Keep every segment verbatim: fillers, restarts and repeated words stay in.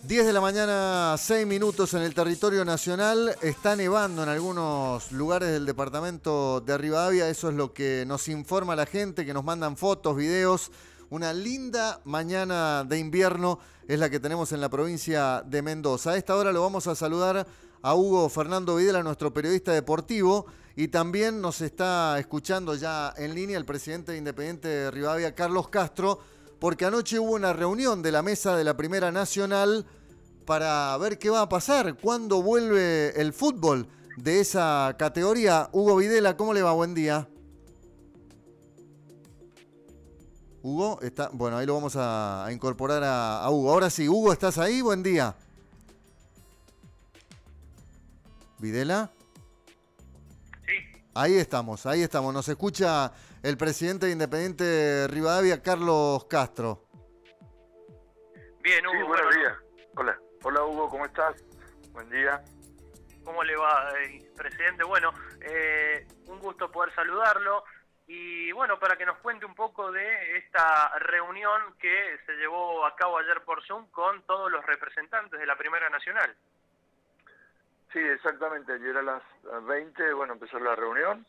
diez de la mañana, seis minutos en el territorio nacional. Está nevando en algunos lugares del departamento de Rivadavia. Eso es lo que nos informa la gente, que nos mandan fotos, videos. Una linda mañana de invierno es la que tenemos en la provincia de Mendoza. A esta hora lo vamos a saludar a Hugo Fernando Videla, nuestro periodista deportivo. Y también nos está escuchando ya en línea el presidente de Independiente de Rivadavia, Carlos Castro, porque anoche hubo una reunión de la mesa de la Primera Nacional para ver qué va a pasar, cuándo vuelve el fútbol de esa categoría. Hugo Videla, ¿cómo le va? Buen día. Hugo, está, bueno, ahí lo vamos a, a incorporar a, a Hugo. Ahora sí, Hugo, ¿estás ahí? Buen día. ¿Videla? Sí. Ahí estamos, ahí estamos. Nos escucha el presidente de Independiente de Rivadavia, Carlos Castro. Bien, Hugo. Sí, buenos bueno, días. Hola. Hola, Hugo, ¿cómo estás? Buen día. ¿Cómo le va, eh, presidente? Bueno, eh, un gusto poder saludarlo. Y bueno, para que nos cuente un poco de esta reunión que se llevó a cabo ayer por Zoom con todos los representantes de la Primera Nacional. Sí, exactamente. Ayer a las veinte, bueno, empezó la reunión.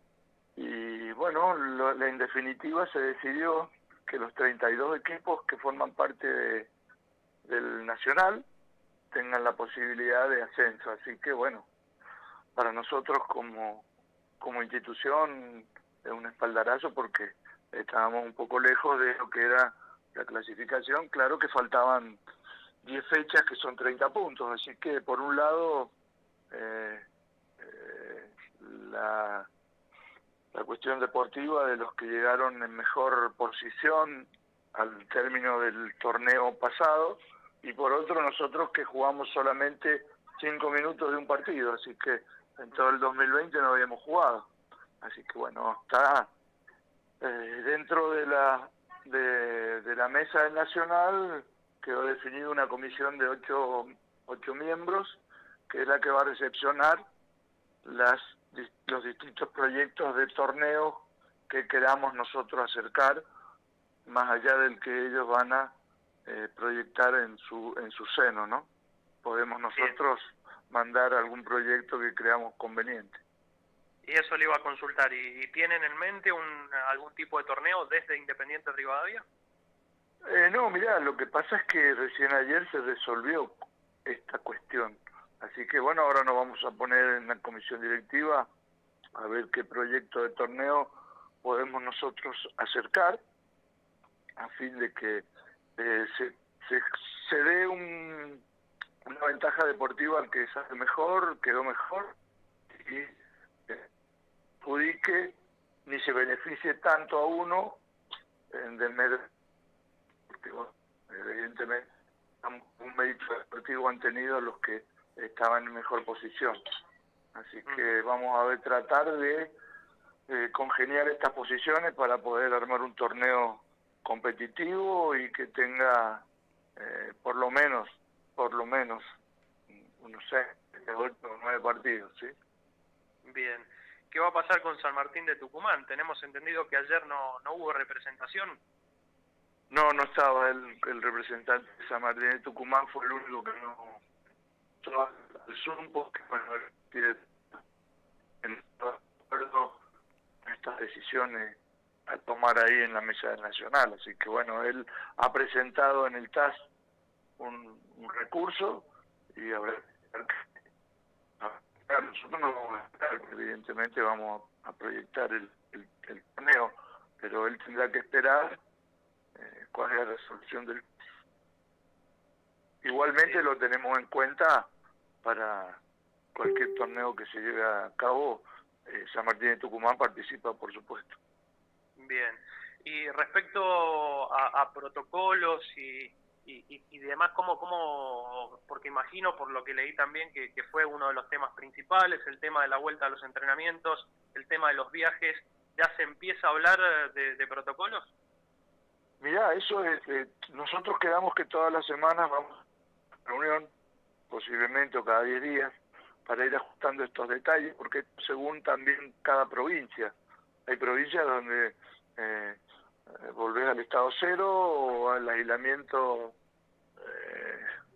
Y bueno, lo, en definitiva se decidió que los treinta y dos equipos que forman parte de, del Nacional tengan la posibilidad de ascenso. Así que bueno, para nosotros como, como institución es un espaldarazo porque estábamos un poco lejos de lo que era la clasificación. Claro que faltaban diez fechas, que son treinta puntos, así que por un lado eh, eh, la, la cuestión deportiva de los que llegaron en mejor posición al término del torneo pasado, y por otro nosotros que jugamos solamente cinco minutos de un partido, así que en todo el dos mil veinte no habíamos jugado. Así que bueno, está eh, dentro de la de, de la mesa del Nacional, quedó definida una comisión de ocho, ocho miembros, que es la que va a recepcionar las, los distintos proyectos de torneo que queramos nosotros acercar, más allá del que ellos van a eh, proyectar en su en su seno, ¿no? Podemos nosotros mandar algún proyecto que creamos conveniente. Y eso le iba a consultar. ¿Y, y tienen en mente un, algún tipo de torneo desde Independiente Rivadavia? Eh, no, mirá, lo que pasa es que recién ayer se resolvió esta cuestión. Así que bueno, ahora nos vamos a poner en la comisión directiva a ver qué proyecto de torneo podemos nosotros acercar a fin de que eh, se, se, se dé un, una ventaja deportiva al que sale mejor, quedó mejor, y eh, pudique ni se beneficie tanto a uno en del medio, porque bueno, evidentemente un mérito deportivo han tenido los que estaban en mejor posición. Así que vamos a ver, tratar de eh, congeniar estas posiciones para poder armar un torneo competitivo y que tenga eh, por lo menos, por lo menos, no sé, ocho o nueve partidos, ¿sí? Bien. ¿Qué va a pasar con San Martín de Tucumán? Tenemos entendido que ayer no, no hubo representación. No, no estaba el, el representante de San Martín de Tucumán, fue el único que no estaba al Zoom, porque bueno, tiene en acuerdo estas decisiones a tomar ahí en la mesa nacional. Así que bueno, él ha presentado en el T A S un, un recurso y habrá que nosotros no vamos a esperar, evidentemente vamos a proyectar el, el, el torneo, pero él tendrá que esperar eh, cuál es la resolución del... Igualmente lo tenemos en cuenta para cualquier torneo que se lleve a cabo. eh, San Martín de Tucumán participa, por supuesto. Bien. Y respecto a, a protocolos y, y, y demás, ¿cómo, cómo, porque imagino, por lo que leí también, que, que fue uno de los temas principales, el tema de la vuelta a los entrenamientos, el tema de los viajes, ¿ya se empieza a hablar de, de protocolos? Mirá, eso es, eh, nosotros quedamos que todas las semanas vamos a una reunión, posiblemente o cada diez días, para ir ajustando estos detalles, porque según también cada provincia, hay provincias donde eh, eh, volvés al estado cero o al aislamiento eh,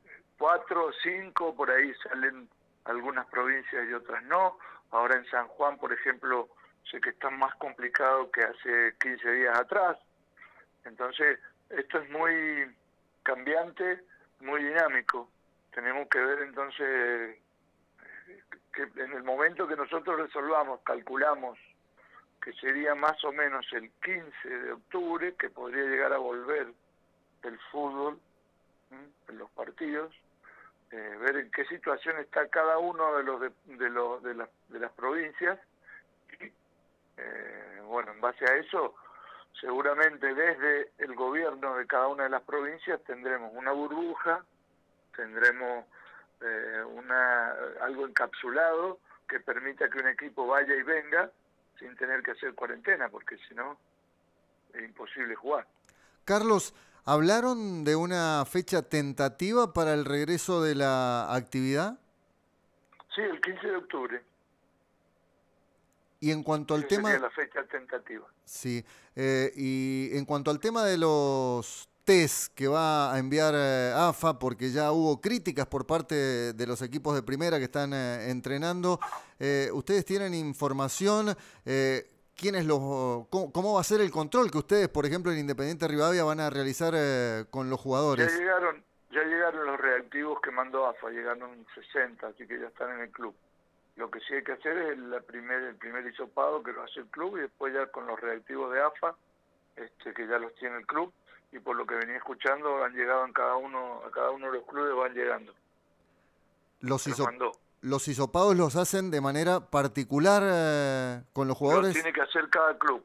cuatro o cinco, por ahí salen algunas provincias y otras no. Ahora en San Juan, por ejemplo, sé que está más complicado que hace quince días atrás. Entonces, esto es muy cambiante, muy dinámico. Tenemos que ver entonces que en el momento que nosotros resolvamos, calculamos que sería más o menos el quince de octubre, que podría llegar a volver el fútbol en los partidos, eh, ver en qué situación está cada uno de los de, de, los, de, las, de las provincias y eh, bueno, en base a eso seguramente desde el gobierno de cada una de las provincias tendremos una burbuja, tendremos eh, una algo encapsulado que permita que un equipo vaya y venga sin tener que hacer cuarentena, porque si no es imposible jugar. Carlos, ¿hablaron de una fecha tentativa para el regreso de la actividad? Sí, el quince de octubre. Y en cuanto al Esa tema... sería la fecha tentativa. Sí, eh, y en cuanto al tema de los test que va a enviar eh, AFA, porque ya hubo críticas por parte de, de los equipos de primera que están eh, entrenando, eh, ¿ustedes tienen información? Eh, ¿quiénes los, cómo, ¿Cómo va a ser el control que ustedes, por ejemplo, en Independiente Rivadavia van a realizar eh, con los jugadores? Ya llegaron, ya llegaron los reactivos que mandó AFA, llegaron sesenta, así que ya están en el club. Lo que sí hay que hacer es la primer, el primer hisopado que lo hace el club y después ya con los reactivos de AFA, este, que ya los tiene el club, y por lo que venía escuchando han llegado en cada uno, a cada uno de los clubes van llegando. Los, Se los hiso, mandó. los hisopados los hacen de manera particular eh, con los jugadores. Lo tiene que hacer cada club.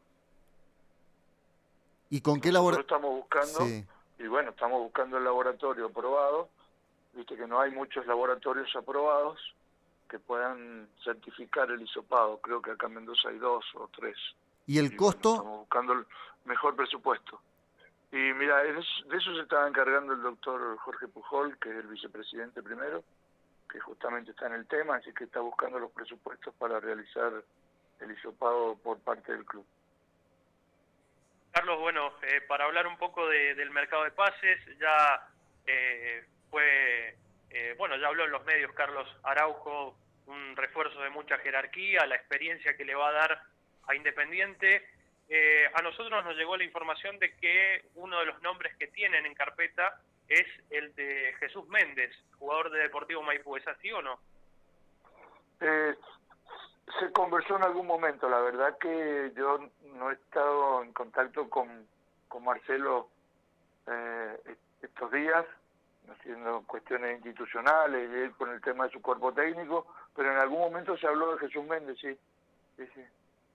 ¿Y con qué Nosotros laboratorio? estamos buscando, Sí. y bueno, estamos buscando el laboratorio aprobado, viste que no hay muchos laboratorios aprobados que puedan certificar el hisopado. Creo que acá en Mendoza hay dos o tres. ¿Y el y costo? Bueno, estamos buscando el mejor presupuesto. Y mira, de eso se estaba encargando el doctor Jorge Pujol, que es el vicepresidente primero, que justamente está en el tema, así que está buscando los presupuestos para realizar el hisopado por parte del club. Carlos, bueno, eh, para hablar un poco de, del mercado de pases, ya eh, fue, eh, bueno, ya habló en los medios Carlos Araujo, un refuerzo de mucha jerarquía, la experiencia que le va a dar a Independiente. Eh, a nosotros nos llegó la información de que uno de los nombres que tienen en carpeta es el de Jesús Méndez, jugador de Deportivo Maipú. ¿Es así o no? Eh, se conversó en algún momento, la verdad que yo no he estado en contacto con, con Marcelo eh, estos días, haciendo cuestiones institucionales y él con el tema de su cuerpo técnico, pero en algún momento se habló de Jesús Méndez, sí, sí, sí.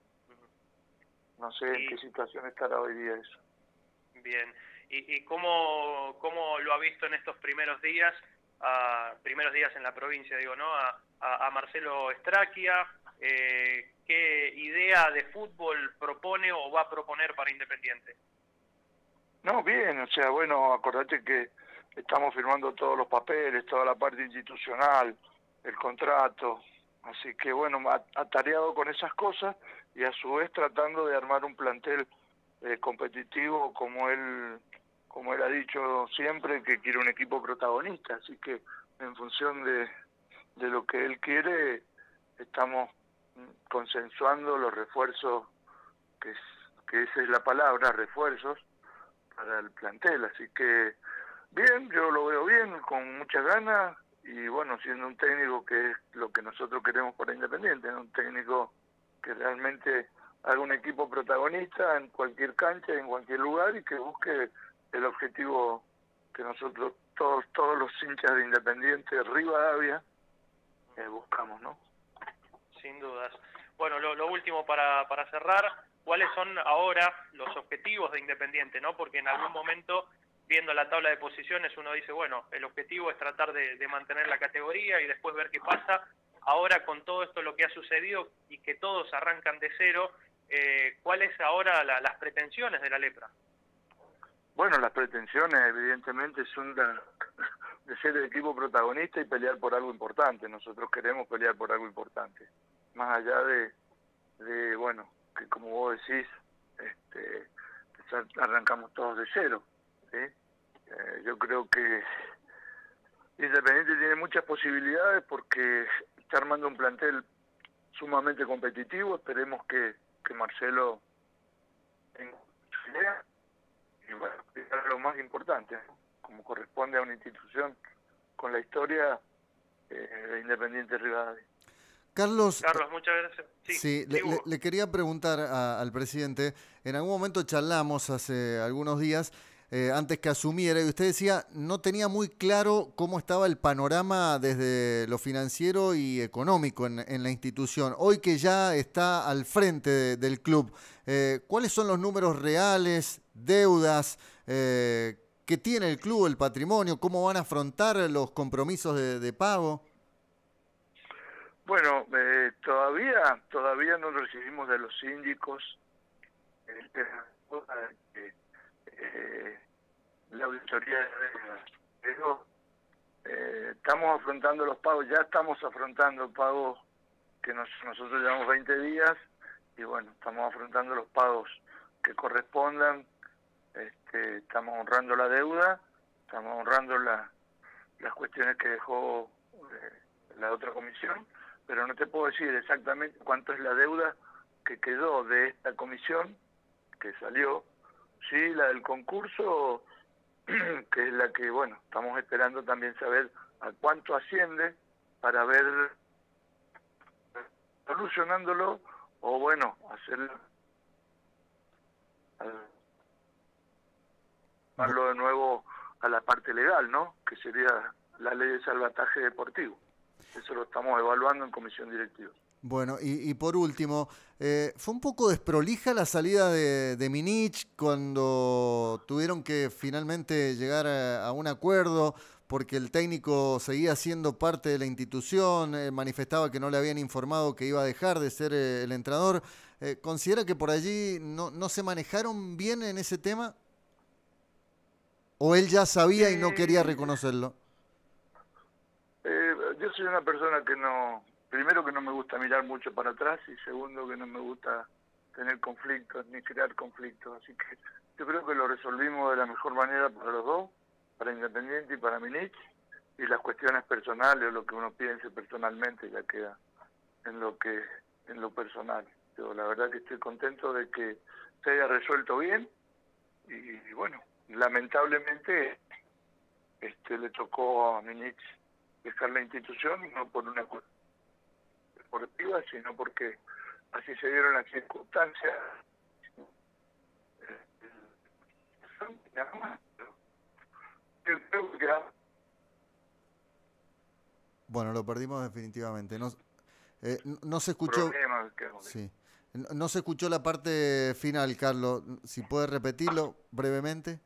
No sé en qué situación estará hoy día eso. Bien. ¿Y, y cómo, cómo lo ha visto en estos primeros días, a, primeros días en la provincia, digo, ¿no? A, a, a Marcelo Straquia, eh, ¿qué idea de fútbol propone o va a proponer para Independiente? No, bien, o sea, bueno, acordate que estamos firmando todos los papeles, toda la parte institucional, el contrato, así que bueno, atareado con esas cosas y a su vez tratando de armar un plantel eh, competitivo como él como él ha dicho siempre, que quiere un equipo protagonista, así que en función de, de lo que él quiere estamos consensuando los refuerzos, que, es, que esa es la palabra, refuerzos para el plantel, así que bien, yo lo veo bien, con muchas ganas y bueno, siendo un técnico que es lo que nosotros queremos para Independiente, ¿no? Un técnico que realmente haga un equipo protagonista en cualquier cancha, en cualquier lugar y que busque el objetivo que nosotros, todos todos los hinchas de Independiente Rivadavia, eh, buscamos, ¿no? Sin dudas. Bueno, lo, lo último para, para cerrar, ¿cuáles son ahora los objetivos de Independiente, no? Porque en algún momento, viendo la tabla de posiciones, uno dice, bueno, el objetivo es tratar de, de mantener la categoría y después ver qué pasa. Ahora, con todo esto lo que ha sucedido y que todos arrancan de cero, eh, ¿cuáles ahora la, las pretensiones de la Lepra? Bueno, las pretensiones evidentemente son de, de ser el equipo protagonista y pelear por algo importante. Nosotros queremos pelear por algo importante. Más allá de, de bueno, que como vos decís, este, arrancamos todos de cero, ¿sí? Eh, yo creo que Independiente tiene muchas posibilidades porque está armando un plantel sumamente competitivo. Esperemos que, que Marcelo tenga su idea y bueno, es lo más importante, ¿no? Como corresponde a una institución con la historia eh, de Independiente Rivadavia. Carlos, Carlos, muchas gracias. Sí, sí, le, le, le quería preguntar a, al presidente, en algún momento charlamos hace algunos días, eh, antes que asumiera, y usted decía, no tenía muy claro cómo estaba el panorama desde lo financiero y económico en, en la institución. Hoy que ya está al frente de, del club, eh, ¿cuáles son los números reales, deudas, eh, que tiene el club, el patrimonio? ¿Cómo van a afrontar los compromisos de, de pago? Bueno, eh, todavía todavía no recibimos de los síndicos eh, eh, la auditoría de deuda, pero eh, estamos afrontando los pagos, ya estamos afrontando pagos que nos, nosotros llevamos veinte días y bueno, estamos afrontando los pagos que correspondan, este, estamos honrando la deuda, estamos honrando la, las cuestiones que dejó eh, la otra comisión, pero no te puedo decir exactamente cuánto es la deuda que quedó de esta comisión que salió. Sí, la del concurso, que es la que, bueno, estamos esperando también saber a cuánto asciende para ver solucionándolo o, bueno, hacerlo darlo de nuevo a la parte legal, ¿no? Que sería la ley de salvataje deportivo. Eso lo estamos evaluando en comisión directiva. Bueno, y, y por último, eh, fue un poco desprolija la salida de, de Minich cuando tuvieron que finalmente llegar a, a un acuerdo porque el técnico seguía siendo parte de la institución, eh, manifestaba que no le habían informado que iba a dejar de ser eh, el entrenador. Eh, ¿Considera que por allí no, no se manejaron bien en ese tema? ¿O él ya sabía y no quería reconocerlo? Eh, yo soy una persona que no, primero que no me gusta mirar mucho para atrás y segundo que no me gusta tener conflictos ni crear conflictos, así que yo creo que lo resolvimos de la mejor manera para los dos, para Independiente y para Minich, y las cuestiones personales o lo que uno piense personalmente ya queda en lo que en lo personal. Yo la verdad que estoy contento de que se haya resuelto bien y, y bueno, lamentablemente este le tocó a Minich dejar la institución, no por una cuestión deportiva, sino porque así se dieron las circunstancias. Bueno, lo perdimos definitivamente. No, eh, no se escuchó. Sí. No, no se escuchó la parte final, Carlos. Si puede repetirlo brevemente.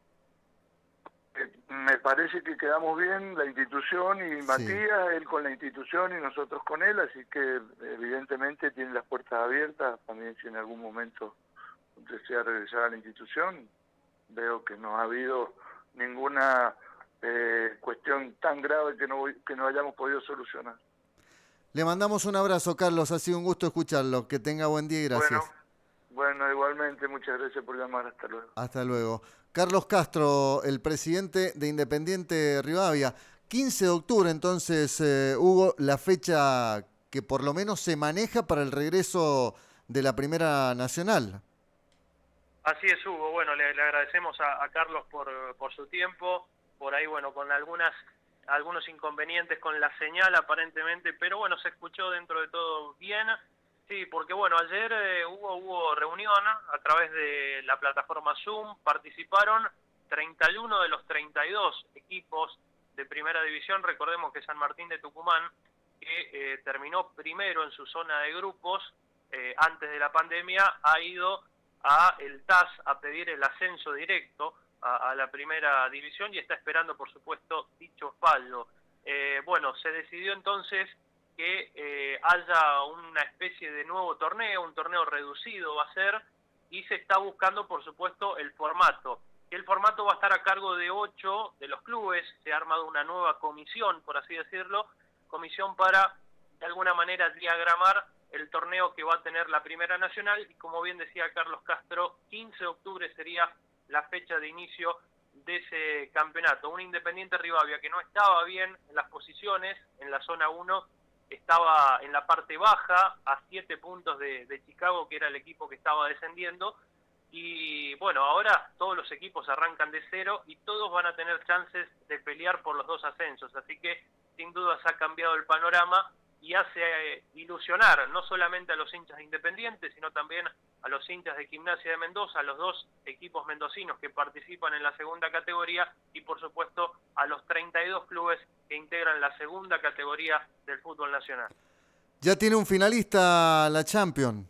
Me parece que quedamos bien, la institución y Matías, sí. Él con la institución y nosotros con él, así que evidentemente tiene las puertas abiertas, también si en algún momento desea regresar a la institución, veo que no ha habido ninguna eh, cuestión tan grave que no, que no hayamos podido solucionar. Le mandamos un abrazo, Carlos, ha sido un gusto escucharlo, que tenga buen día y gracias. Bueno, bueno igualmente, muchas gracias por llamar, hasta luego. Hasta luego. Carlos Castro, el presidente de Independiente Rivadavia. quince de octubre, entonces, eh, Hugo, la fecha que por lo menos se maneja para el regreso de la Primera Nacional. Así es, Hugo. Bueno, le, le agradecemos a, a Carlos por, por su tiempo. Por ahí, bueno, con algunas algunos inconvenientes con la señal aparentemente, pero bueno, se escuchó dentro de todo bien. Sí, porque bueno, ayer eh, hubo, hubo reunión a través de la plataforma Zoom, participaron treinta y uno de los treinta y dos equipos de primera división. Recordemos que San Martín de Tucumán, que eh, terminó primero en su zona de grupos eh, antes de la pandemia, ha ido a el T A S a pedir el ascenso directo a, a la primera división y está esperando, por supuesto, dicho fallo. Eh, bueno, se decidió entonces que eh, haya una especie de nuevo torneo, un torneo reducido va a ser, y se está buscando, por supuesto, el formato. El formato va a estar a cargo de ocho de los clubes, se ha armado una nueva comisión, por así decirlo, comisión para, de alguna manera, diagramar el torneo que va a tener la Primera Nacional, y como bien decía Carlos Castro, quince de octubre sería la fecha de inicio de ese campeonato. Un Independiente Rivadavia que no estaba bien en las posiciones, en la zona uno, estaba en la parte baja, a siete puntos de, de Chicago, que era el equipo que estaba descendiendo. Y bueno, ahora todos los equipos arrancan de cero y todos van a tener chances de pelear por los dos ascensos. Así que sin duda se ha cambiado el panorama y hace eh, ilusionar no solamente a los hinchas de Independiente, sino también a los hinchas de Gimnasia de Mendoza, a los dos equipos mendocinos que participan en la segunda categoría y por supuesto a los treinta y dos clubes que integran la segunda categoría del fútbol nacional. Ya tiene un finalista la Champions.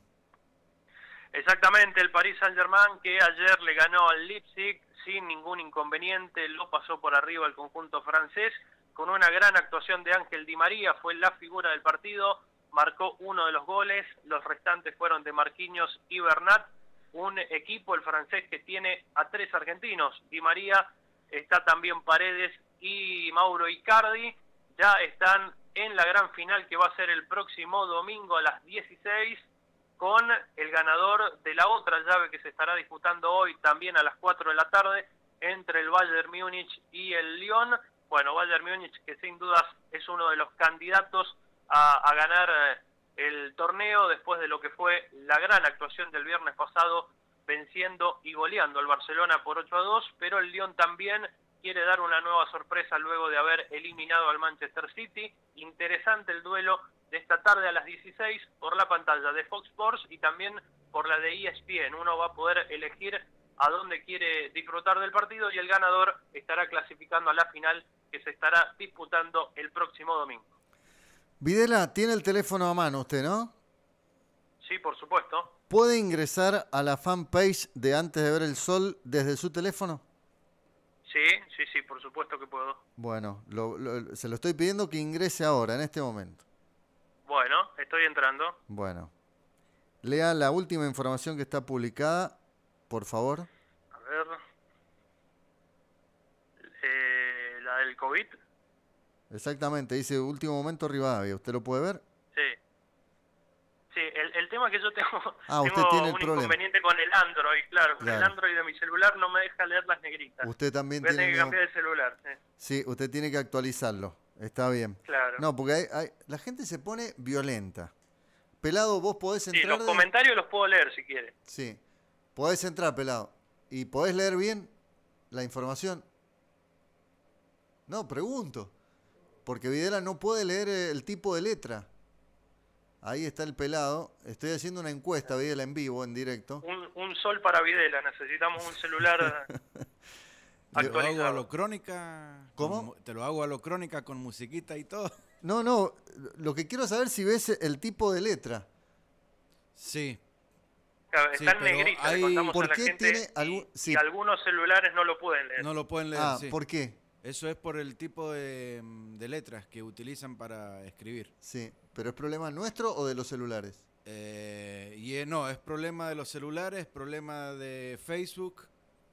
Exactamente, el Paris Saint-Germain, que ayer le ganó al Leipzig sin ningún inconveniente, lo pasó por arriba el conjunto francés, con una gran actuación de Ángel Di María, fue la figura del partido, marcó uno de los goles, los restantes fueron de Marquinhos y Bernat, un equipo, el francés, que tiene a tres argentinos, Di María, está también Paredes y Mauro Icardi, ya están en la gran final que va a ser el próximo domingo a las dieciséis, con el ganador de la otra llave que se estará disputando hoy también a las cuatro de la tarde entre el Bayern Múnich y el Lyon. Bueno, Bayern Múnich que sin dudas es uno de los candidatos a, a ganar el torneo después de lo que fue la gran actuación del viernes pasado venciendo y goleando al Barcelona por ocho a dos, pero el Lyon también quiere dar una nueva sorpresa luego de haber eliminado al Manchester City. Interesante el duelo de esta tarde a las dieciséis por la pantalla de Fox Sports y también por la de E S P N. Uno va a poder elegir a dónde quiere disfrutar del partido y el ganador estará clasificando a la final que se estará disputando el próximo domingo. Videla, tiene el teléfono a mano usted, ¿no? Sí, por supuesto. ¿Puede ingresar a la fanpage de Antes de Ver el Sol desde su teléfono? Sí, sí, sí, por supuesto que puedo. Bueno, lo, lo, se lo estoy pidiendo que ingrese ahora, en este momento. Bueno, estoy entrando. Bueno. Lea la última información que está publicada, por favor. A ver. Eh, la del COVID. Exactamente, dice último momento Rivadavia. ¿Usted lo puede ver? Sí. Sí, el, el tema es que yo tengo, ah, usted tengo tiene el un problema. inconveniente con el Android, claro. claro. El Android de mi celular no me deja leer las negritas. Usted también Voy a tiene tener que cambiar el celular. Sí. sí, usted tiene que actualizarlo. Está bien. Claro. No, porque hay, hay, la gente se pone violenta. Pelado, vos podés entrar... Sí, los de... comentarios los puedo leer si quiere. Sí, podés entrar, Pelado. ¿Y podés leer bien la información? No, pregunto. Porque Videla no puede leer el tipo de letra. Ahí está el Pelado. Estoy haciendo una encuesta, Videla, en vivo, en directo. Un, un sol para Videla. Necesitamos un celular... Te lo hago a lo crónica. ¿Cómo? Con, te lo hago a lo crónica con musiquita y todo. No, no. Lo que quiero saber si ves el tipo de letra. Sí. Claro, sí, está en negrita. hay... Le contamos ¿Por a la qué gente tiene algún... y, sí. y algunos celulares no lo pueden leer. No lo pueden leer, Ah, sí. ¿por qué? Eso es por el tipo de, de letras que utilizan para escribir. Sí, pero ¿es problema nuestro o de los celulares? Eh, y eh, no, es problema de los celulares, problema de Facebook.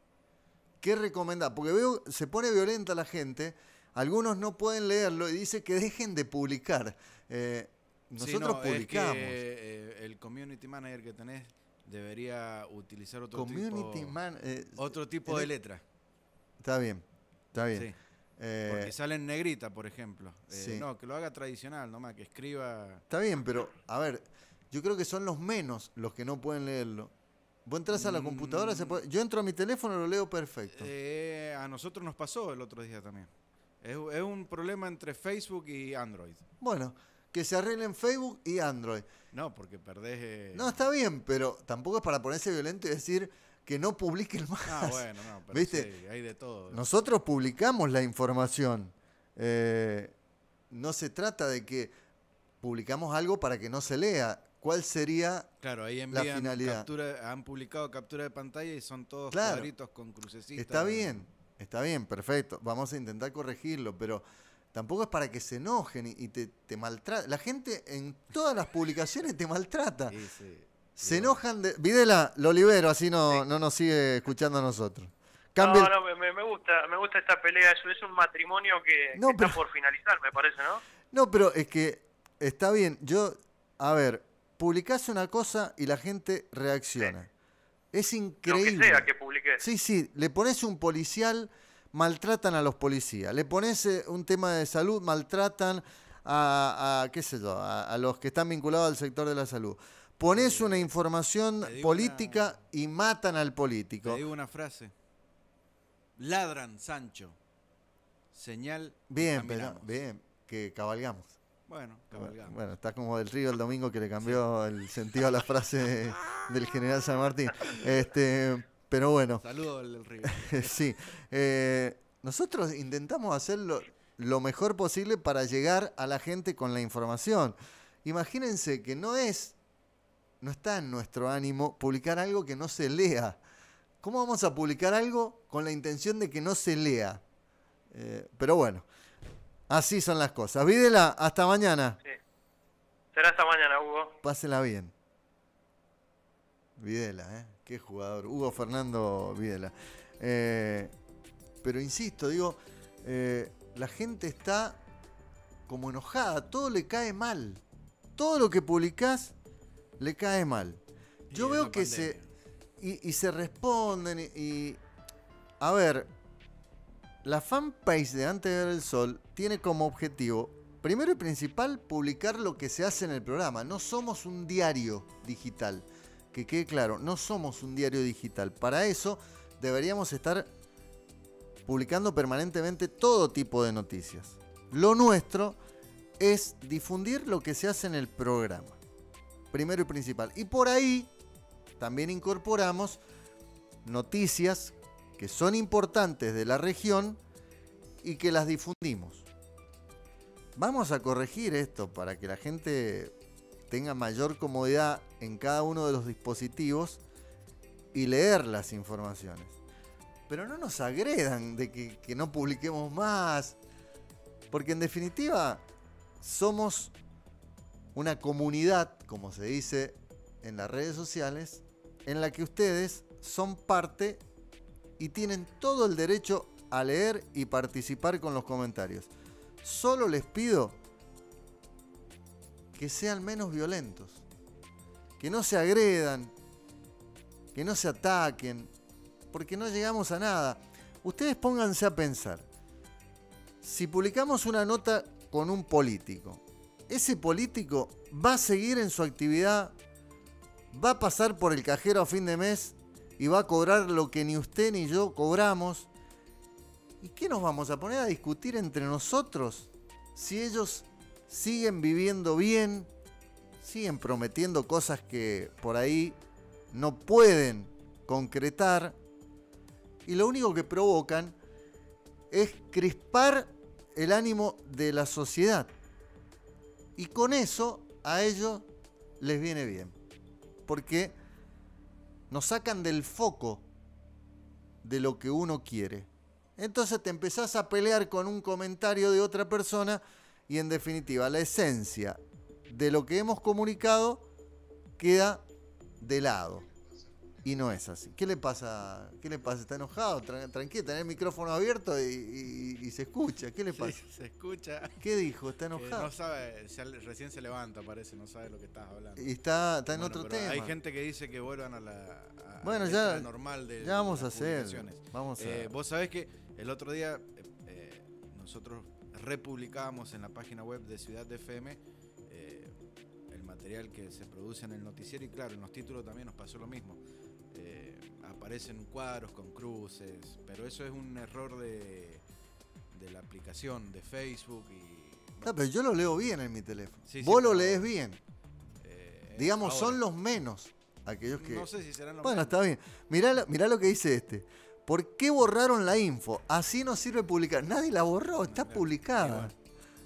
¿Qué recomendás? Porque veo, se pone violenta la gente, algunos no pueden leerlo y dice que dejen de publicar. Eh, nosotros sí, no, publicamos. Es que, eh, el community manager que tenés debería utilizar otro community tipo, man, eh, otro tipo de letra. Está bien, está bien. Sí. Eh, Porque sale en negrita, por ejemplo. Eh, sí. No, que lo haga tradicional nomás, que escriba... Está bien, pero a ver, yo creo que son los menos los que no pueden leerlo. Vos entras a la computadora, se puede... yo entro a mi teléfono y lo leo perfecto. Eh, a nosotros nos pasó el otro día también. Es, es un problema entre Facebook y Android. Bueno, que se arreglen Facebook y Android. No, porque perdés... Eh... No, está bien, pero tampoco es para ponerse violento y decir que no publiquen más. Ah, bueno, no, pero ¿viste? sí, hay de todo. Nosotros publicamos la información. Eh, no se trata de que publicamos algo para que no se lea. ¿Cuál sería claro, ahí la envían finalidad? Captura, han publicado captura de pantalla y son todos Claro. cuadritos con crucecitas. Está bien, está bien, perfecto. Vamos a intentar corregirlo, pero tampoco es para que se enojen y, y te, te maltraten. La gente en todas las publicaciones te maltrata. Sí, sí. Se Sí, enojan de... Videla, lo libero, así no, Sí. no nos sigue escuchando a nosotros. No, Cambia el- no, me, me gusta, me gusta esta pelea. Eso es un matrimonio que, No, que está pero- por finalizar, me parece, ¿no? No, pero es que está bien. Yo, a ver, publicás una cosa y la gente reacciona. Es Lo increíble. que sea que publique. Sí, sí, le pones un policial maltratan a los policías. Le pones un tema de salud, maltratan a, a qué sé yo, a, a los que están vinculados al sector de la salud. Pones una información política una, y matan al político. Te digo una frase. Ladran, Sancho. Señal. Bien, pero, bien, que cabalgamos. Bueno, cabalgamos. Bueno, está como del Río el domingo que le cambió sí. el sentido a la frase del general San Martín. Este, pero bueno. Saludos del Río. Sí. Eh, nosotros intentamos hacerlo lo mejor posible para llegar a la gente con la información. Imagínense que no es, no está en nuestro ánimo publicar algo que no se lea. ¿Cómo vamos a publicar algo con la intención de que no se lea? Eh, pero bueno, así son las cosas. Videla, hasta mañana. Sí. Será hasta mañana, Hugo. Pásela bien. Videla, ¿eh? Qué jugador. Hugo Fernando Videla. Eh, pero insisto, digo, eh, la gente está como enojada. Todo le cae mal. Todo lo que publicás le cae mal. Yo y veo que pandemia. se... Y, y se responden y, y... A ver... La fanpage de Antes de Ver el Sol tiene como objetivo, primero y principal, publicar lo que se hace en el programa. No somos un diario digital. Que quede claro, no somos un diario digital. Para eso deberíamos estar publicando permanentemente todo tipo de noticias. Lo nuestro es difundir lo que se hace en el programa. Primero y principal. Y por ahí también incorporamos noticias que son importantes de la región y que las difundimos. Vamos a corregir esto para que la gente tenga mayor comodidad en cada uno de los dispositivos y leer las informaciones. Pero no nos agredan de que, que no publiquemos más, porque en definitiva somos una comunidad, como se dice en las redes sociales, en la que ustedes son parte y tienen todo el derecho a leer y participar con los comentarios. Solo les pido que sean menos violentos, que no se agredan, que no se ataquen, porque no llegamos a nada. Ustedes pónganse a pensar, si publicamos una nota con un político, ese político va a seguir en su actividad, va a pasar por el cajero a fin de mes y va a cobrar lo que ni usted ni yo cobramos. ¿Y qué nos vamos a poner a discutir entre nosotros si ellos siguen viviendo bien, siguen prometiendo cosas que por ahí no pueden concretar y lo único que provocan es crispar el ánimo de la sociedad? Y con eso a ellos les viene bien, porque nos sacan del foco de lo que uno quiere. Entonces te empezás a pelear con un comentario de otra persona y en definitiva la esencia de lo que hemos comunicado queda de lado. Y no es así. ¿Qué le pasa? ¿Qué le pasa? ¿Está enojado? Tran- tranquilo, tener el micrófono abierto y, y, y se escucha. ¿Qué le pasa? Sí, se escucha. ¿Qué dijo? ¿Está Que enojado? no sabe, se- recién se levanta, parece, no sabe lo que estás hablando. Y está, está en Bueno, otro pero tema. hay gente que dice que vuelvan a la a Bueno, la ya- letra normal de ya vamos de a las hacer. publicaciones. Vamos a... Eh, vos sabés que el otro día eh, eh, nosotros republicábamos en la página web de Ciudad de F M eh, el material que se produce en el noticiero y claro, en los títulos también nos pasó lo mismo. Eh, aparecen cuadros con cruces, pero eso es un error de, de la aplicación de Facebook y Ah, pero yo lo leo bien en mi teléfono. Sí, sí, Vos lo pero- lees bien. eh, Digamos, ahora, son los menos aquellos que... no sé si serán los Bueno, menos. está bien. Mirá, lo- mirá lo que dice este. ¿Por qué borraron la info? Así no sirve publicar. Nadie la borró, está No, publicada. igual.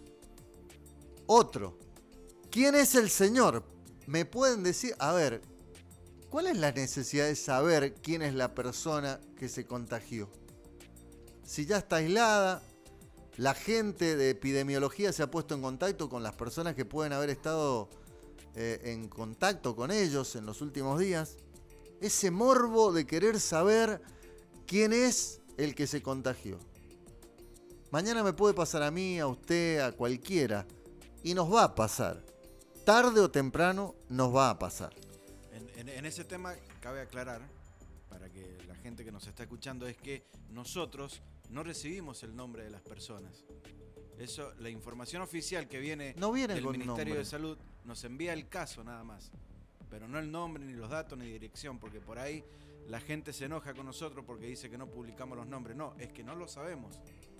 Otro. ¿Quién es el señor? ¿Me pueden decir? A ver, ¿cuál es la necesidad de saber quién es la persona que se contagió? Si ya está aislada, la gente de epidemiología se ha puesto en contacto con las personas que pueden haber estado eh, en contacto con ellos en los últimos días. Ese morbo de querer saber quién es el que se contagió. Mañana me puede pasar a mí, a usted, a cualquiera. Y nos va a pasar. Tarde o temprano nos va a pasar. En, en- en ese tema cabe aclarar, para que la gente que nos está escuchando, es que nosotros no recibimos el nombre de las personas. Eso, la información oficial que viene, no viene del con Ministerio nombre. de Salud nos envía el caso nada más, pero no el nombre, ni los datos, ni dirección, porque por ahí la gente se enoja con nosotros porque dice que no publicamos los nombres. No, es que no lo sabemos.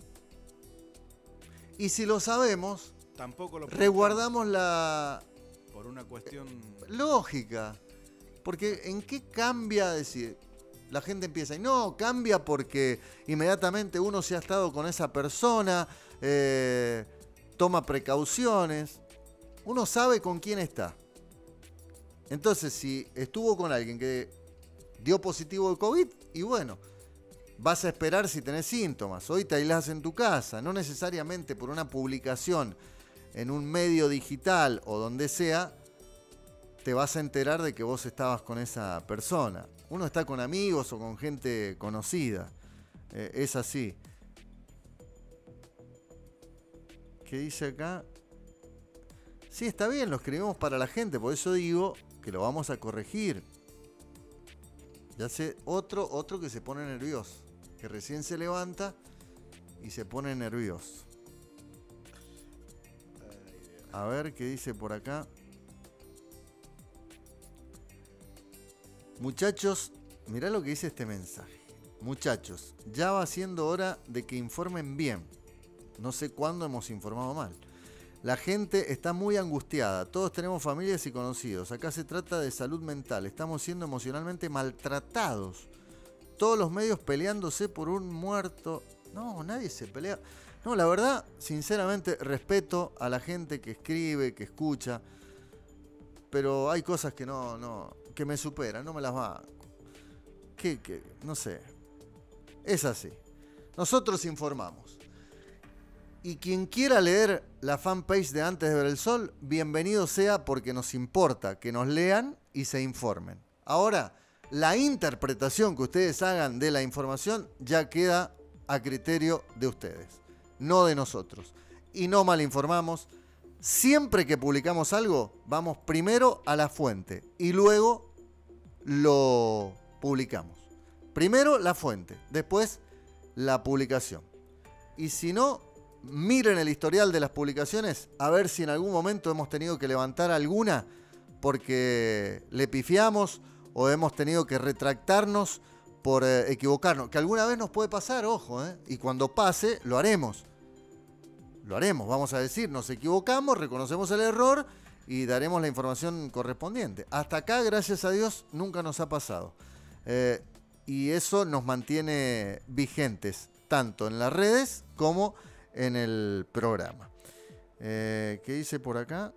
Y si lo sabemos, tampoco lo resguardamos la... por una cuestión... lógica. Porque ¿en qué cambia decir? La gente empieza y no, cambia porque inmediatamente uno se ha estado con esa persona, eh, toma precauciones, uno sabe con quién está. Entonces, si estuvo con alguien que dio positivo de COVID, y bueno, vas a esperar si tenés síntomas. Hoy te aislás en tu casa, no necesariamente por una publicación en un medio digital o donde sea, te vas a enterar de que vos estabas con esa persona. Uno está con amigos o con gente conocida. Eh, es así. ¿Qué dice acá? Sí, está bien, lo escribimos para la gente, por eso digo que lo vamos a corregir. Ya sé, otro, otro que se pone nervioso, que recién se levanta y se pone nervioso. A ver qué dice por acá. Muchachos, mirá lo que dice este mensaje. Muchachos, ya va siendo hora de que informen bien. No sé cuándo hemos informado mal. La gente está muy angustiada. Todos tenemos familias y conocidos. Acá se trata de salud mental. Estamos siendo emocionalmente maltratados. Todos los medios peleándose por un muerto. No, nadie se pelea. No, la verdad, sinceramente, respeto a la gente que escribe, que escucha. Pero hay cosas que no, no, que me superan, no me las banco. Que, que, no sé. Es así. Nosotros informamos. Y quien quiera leer la fanpage de Antes de Ver el Sol, bienvenido sea, porque nos importa que nos lean y se informen. Ahora, la interpretación que ustedes hagan de la información ya queda a criterio de ustedes, no de nosotros. Y no malinformamos. Siempre que publicamos algo, vamos primero a la fuente y luego lo publicamos. Primero la fuente, después la publicación. Y si no, miren el historial de las publicaciones a ver si en algún momento hemos tenido que levantar alguna porque le pifiamos o hemos tenido que retractarnos por eh, equivocarnos. Que alguna vez nos puede pasar, ojo, ¿eh? Y cuando pase, lo haremos. Lo haremos, vamos a decir, nos equivocamos, reconocemos el error y daremos la información correspondiente. Hasta acá, gracias a Dios, nunca nos ha pasado. Eh, y eso nos mantiene vigentes, tanto en las redes como en el programa. Eh, ¿Qué dice por acá?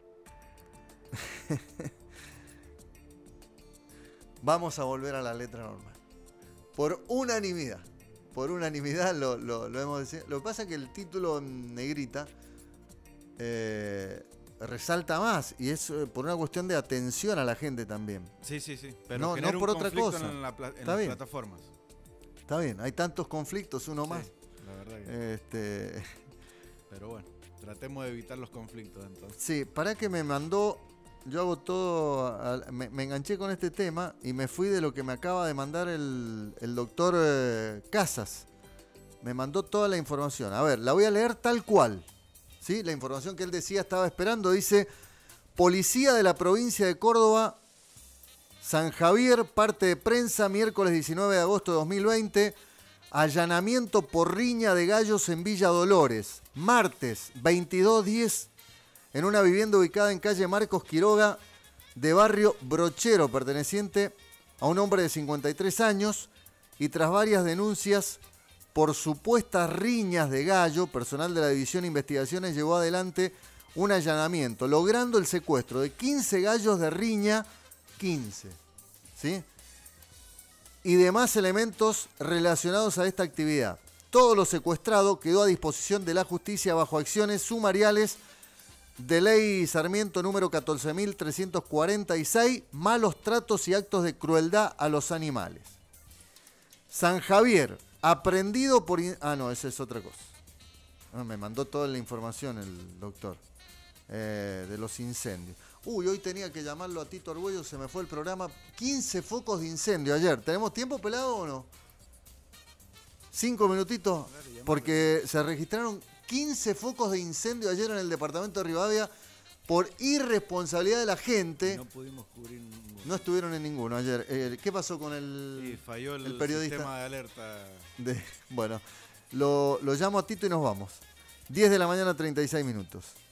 Vamos a volver a la letra normal. Por unanimidad. Por unanimidad lo, lo, lo hemos decidido. Lo que pasa es que el título en negrita eh, resalta más y es eh, por una cuestión de atención a la gente también. Sí, sí, sí. Pero no, genera no por un otra conflicto cosa. en, la, en Está las bien. plataformas. Está bien, hay tantos conflictos, uno Sí, más. la verdad que... Este... Pero bueno, tratemos de evitar los conflictos entonces. Sí, para que me mandó... Yo hago todo, a, me, me enganché con este tema y me fui de lo que me acaba de mandar el, el doctor eh, Casas. Me mandó toda la información. A ver, la voy a leer tal cual. ¿Sí? La información que él decía, estaba esperando. Dice, Policía de la provincia de Córdoba, San Javier, parte de prensa, miércoles diecinueve de agosto de dos mil veinte. Allanamiento por riña de gallos en Villa Dolores. Martes veintidós diez. En una vivienda ubicada en calle Marcos Quiroga, de barrio Brochero, perteneciente a un hombre de cincuenta y tres años, y tras varias denuncias por supuestas riñas de gallo, personal de la División de Investigaciones llevó adelante un allanamiento, logrando el secuestro de quince gallos de riña, quince, ¿sí? Y demás elementos relacionados a esta actividad. Todo lo secuestrado quedó a disposición de la justicia bajo acciones sumariales de ley Sarmiento número catorce mil trescientos cuarenta y seis, malos tratos y actos de crueldad a los animales. San Javier, aprendido por... Ah, no, esa es otra cosa. Ah, me mandó toda la información el doctor eh, de los incendios. Uy, hoy tenía que llamarlo a Tito Argüello, se me fue el programa. quince focos de incendio ayer. ¿Tenemos tiempo, pelado, o no? Cinco minutitos, porque se registraron quince focos de incendio ayer en el departamento de Rivadavia por irresponsabilidad de la gente. No pudimos cubrir ninguno. No estuvieron en ninguno ayer. Eh, ¿Qué pasó con el, Sí, falló el, el periodista? sistema de alerta. De, bueno, lo, lo llamo a Tito y nos vamos. diez de la mañana, treinta y seis minutos.